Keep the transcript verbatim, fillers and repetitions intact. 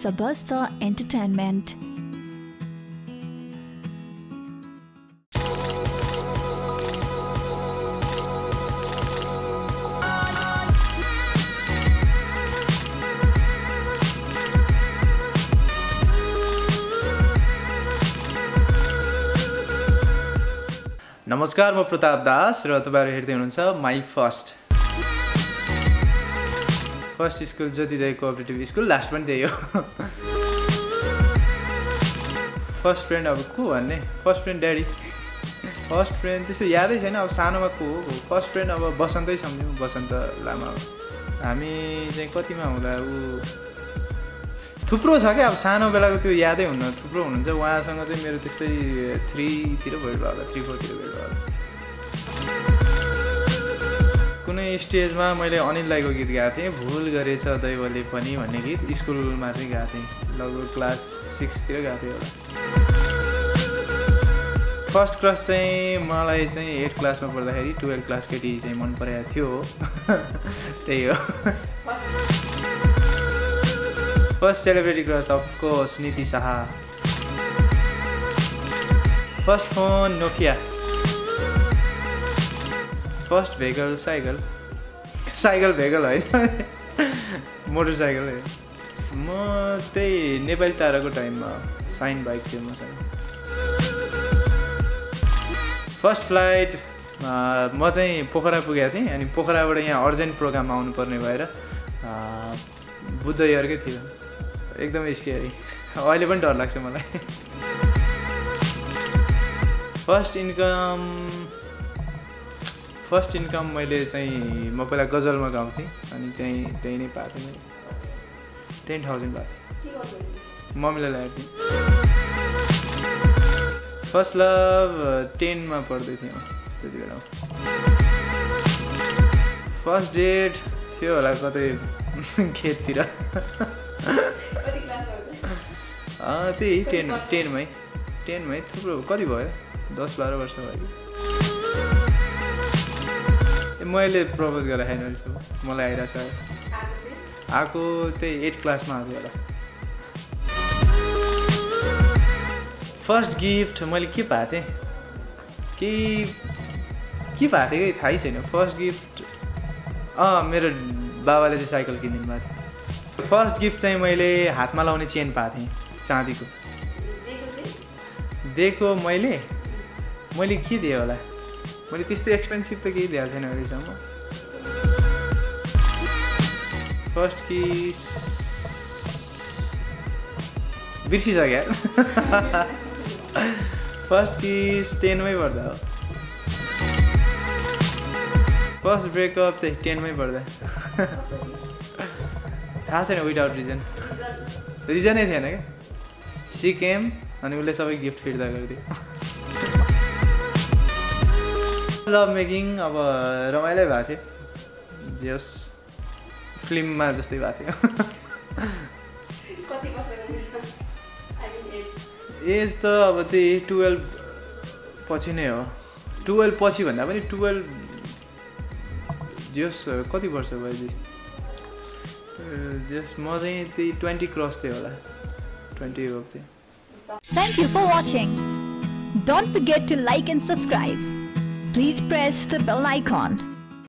Sabasta Entertainment. नमस्कार, म प्रताप दास र तपाईहरु हेर्दै हुनुहुन्छ my first first school Jyotidev cooperative school, last पनि त्यही हो। फर्स्ट फ्रेन्ड अब को भन्ने? First friend daddy. First friend त्यस्तो यादै छैन, अब सानोमा को हो फर्स्ट फ्रेन्ड? अब बसन्तै सम्झ्यौँ, बसन्त लामा। हामी चाहिँ कतिमा हुँदा ऊ थुप्रो छ क्या, अब सानो बेलाको त्यो यादै हुन्न, थुप्रो हुनुहुन्छ। उहाँसँग चाहिँ मेरो त्यस्तै थ्रीतिर भयो होला, थ्री फोरतिर भयो होला। कुनै स्टेजमा मैले अनिल दाइको गीत गाएको थिएँ, भुल गरेछ दैवले पनि भन्ने गीत स्कुलमा चाहिँ गाएको थिएँ, लगभग क्लास सिक्सतिर गाएको थिएँ होला। फर्स्ट क्रस चाहिँ मलाई चाहिँ एट क्लासमा पढ्दाखेरि टुवेल्भ क्लास केटी चाहिँ मन परेको थियो, त्यही हो। First celebrity crush of course Niti Shah. First phone Nokia. First vehicle cycle. Cycle vehicle होइन, मोटरसाइकल हो। म त्यही नेपाली ताराको टाइममा साइन बाइक थियो मसँग। फर्स्ट फ्लाइट म चाहिँ पोखरा पुगेको थिएँ, अनि पोखराबाट यहाँ अर्जेन्ट प्रोग्राम आउनुपर्ने भएर बुद्ध इयरकै थियो, एकदमै स्केरी। अहिले पनि डर लाग्छ मलाई। फर्स्ट इन्कम फर्स्ट इन्कम मैले चाहिँ म पहिला गजलमा गाउँथेँ, अनि त्यहीँ त्यहीँ नै पाएको थिएँ। मैले टेन थाउजन्ड पाएको थिएँ, मम्मीलाई ल्याएको थिएँ। फर्स्ट लभ टेनमा पढ्दै थिएँ त्यति बेला। फर्स्ट डेट थियो होला कतै खेततिर, त्यही टेन टेनमै टेनमै थुप्रो कति भयो, दस बाह्र वर्ष भयो कि। मैले प्रपोज गरेर खाएन अहिलेसम्म, मलाई आइरहेको छ आएको त्यही एट क्लासमा आएको होला। फर्स्ट गिफ्ट मैले के पाएको थिएँ, केही के पाएको थिएँ कि थाहै छैन। फर्स्ट गिफ्ट अँ मेरो बाबाले चाहिँ साइकल किनिदिनु भएको थियो। फर्स्ट गिफ्ट चाहिँ मैले हातमा लाउने चेन पाएको थिएँ, चाँदीको। दिएको मैले मैले के दिएँ होला, मैले त्यस्तो एक्सपेन्सिभ त केही दिएको छैन अहिलेसम्म। फर्स्ट किस बिर्सिसक्यो। फर्स्ट किस टेनमै पढ्दा हो। फर्स्ट ब्रेकअप चाहिँ टेनमै पढ्दा। थाहा छैन, विदाउट रिजन रिजनै थिएन क्या। सी केम अनि उसले सबै गिफ्ट फिर्ता गरिदियो। लभ मेकिङ अब रमाइलो भएको थियो, जे होस् फिल्ममा जस्तै भएको थियो। एज त अब त्यही टुवेल्भ पछि नै हो। टुवेल्भ पछि भन्दा पनि टुवेल्भ जे होस् कति वर्ष भयो जस म चाहिँ त्यही ट्वेन्टी क्रस थियो होला, ट्वेन्टी गएको थिएँ। Thank you for watching. Don't forget to like and subscribe. Please press the bell icon.